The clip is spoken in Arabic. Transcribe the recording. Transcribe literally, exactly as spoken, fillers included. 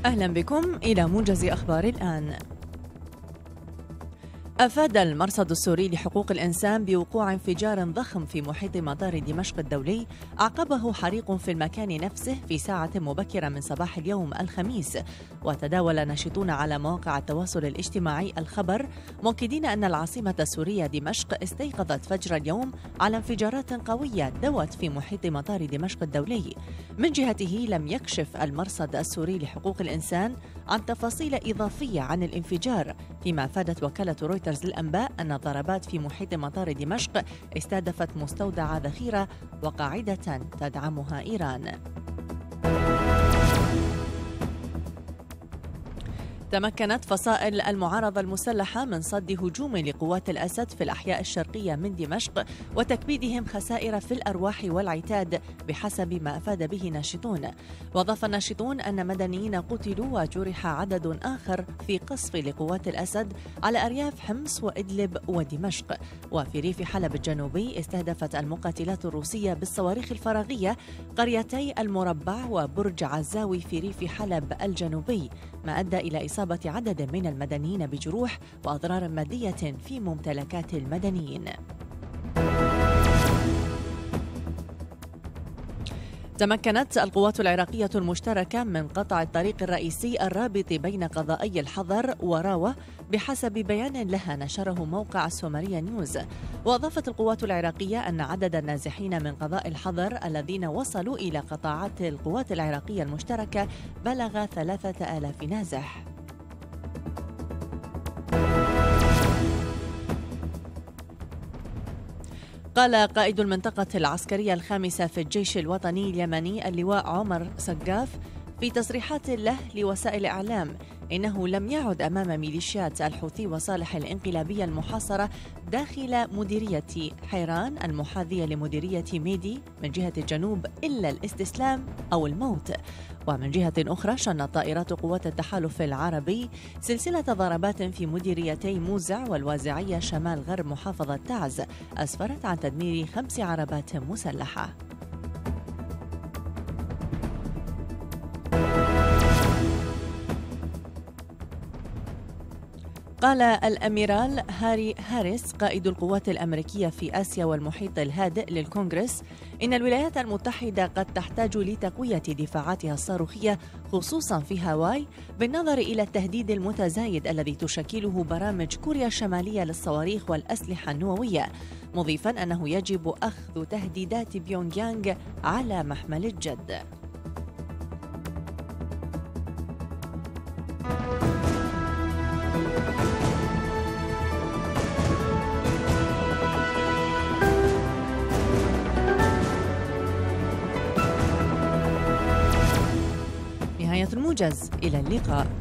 أهلا بكم إلى موجز أخبار الآن. أفاد المرصد السوري لحقوق الإنسان بوقوع انفجار ضخم في محيط مطار دمشق الدولي أعقبه حريق في المكان نفسه في ساعة مبكرة من صباح اليوم الخميس. وتداول ناشطون على مواقع التواصل الاجتماعي الخبر مؤكدين أن العاصمة السورية دمشق استيقظت فجر اليوم على انفجارات قوية دوت في محيط مطار دمشق الدولي. من جهته لم يكشف المرصد السوري لحقوق الإنسان عن تفاصيل إضافية عن الانفجار، فيما أفادت وكالة رويترز للأنباء أن الضربات في محيط مطار دمشق استهدفت مستودع ذخيرة وقاعدة تدعمها إيران. تمكنت فصائل المعارضة المسلحة من صد هجوم لقوات الأسد في الأحياء الشرقية من دمشق وتكبيدهم خسائر في الأرواح والعتاد بحسب ما أفاد به ناشطون. وأضاف الناشطون أن مدنيين قتلوا وجرح عدد آخر في قصف لقوات الأسد على أرياف حمص وإدلب ودمشق. وفي ريف حلب الجنوبي استهدفت المقاتلات الروسية بالصواريخ الفراغية قريتي المربع وبرج عزاوي في ريف حلب الجنوبي، ما أدى إلى إصابة عدد من المدنيين بجروح وأضرار مادية في ممتلكات المدنيين. تمكنت القوات العراقية المشتركة من قطع الطريق الرئيسي الرابط بين قضائي الحضر وراوة بحسب بيان لها نشره موقع السومرية نيوز. وأضافت القوات العراقية أن عدد النازحين من قضاء الحضر الذين وصلوا إلى قطاعات القوات العراقية المشتركة بلغ ثلاثة آلاف نازح. قال قائد المنطقة العسكرية الخامسة في الجيش الوطني اليمني اللواء عمر سقاف في تصريحات له لوسائل إعلام إنه لم يعد أمام ميليشيات الحوثي وصالح الانقلابية المحاصرة داخل مديرية حيران المحاذية لمديرية ميدي من جهة الجنوب إلا الاستسلام أو الموت. ومن جهة أخرى شنت طائرات قوات التحالف العربي سلسلة ضربات في مديريتي موزع والوازعية شمال غرب محافظة تعز أسفرت عن تدمير خمس عربات مسلحة. قال الأميرال هاري هاريس قائد القوات الأمريكية في آسيا والمحيط الهادئ للكونغرس إن الولايات المتحدة قد تحتاج لتقوية دفاعاتها الصاروخية خصوصا في هاواي بالنظر إلى التهديد المتزايد الذي تشكله برامج كوريا الشمالية للصواريخ والأسلحة النووية، مضيفا أنه يجب أخذ تهديدات بيونغ يانغ على محمل الجد. نهاية الموجز، إلى اللقاء.